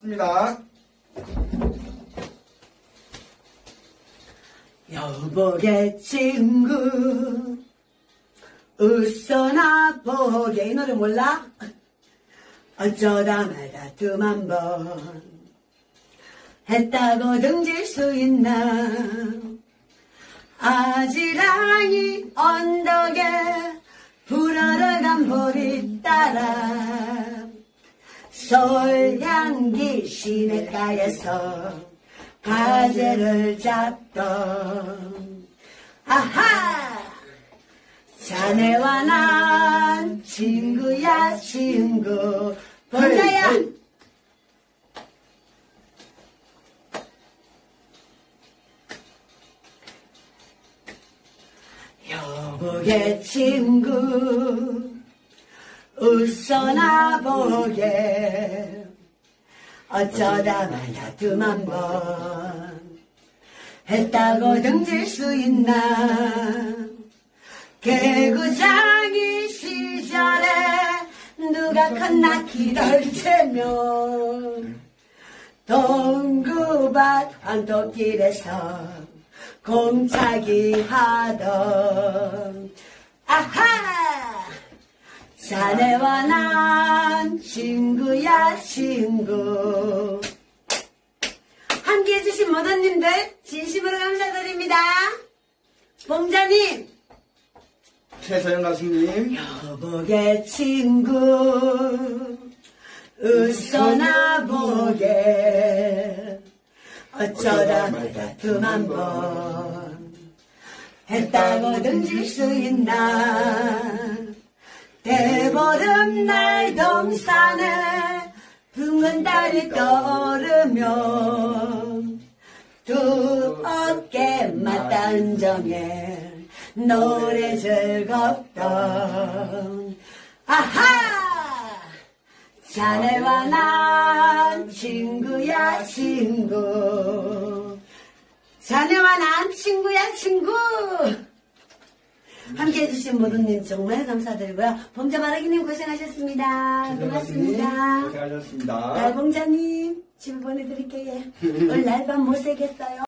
입니다. 여보게 친구 웃어나 보게. 이 노래 몰라? 어쩌다 말다 두만 번 했다고 등질 수 있나. 아지랑이 언덕에 불어러간 보리 따라 솔향기 시냇가에서 가재를 잡던 아하 자네와 난 친구야 친구. 범자야 여보게 친구 웃어나 보게. 어쩌다 말다 두만 번 했다고 등질 수 있나. 개구장이 시절에 누가 컸나 키를 재면 동구밭 황토길에서 공차기 하던 아하 자네와 난 친구야 친구. 함께 해주신 모든님들 진심으로 감사드립니다. 봉자님, 최서영 가수님, 여보게 친구 웃어나 보게. 어쩌다 말다 두만 번 했다고 등질 수 있나. 대보름날 동산에 붉은 달이 떠오르면 두 어깨 맞닿은 정에 노래 즐겁던 아하 자네와 난 친구야 친구. 자네와 난 친구야 친구. 함께 해주신 모든님 정말 감사드리고요. 봉자 바라기님 고생하셨습니다. 고맙습니다. 고생하셨습니다. 날봉자님 집에 보내드릴게요. 오늘 날밤 못 새겠어요.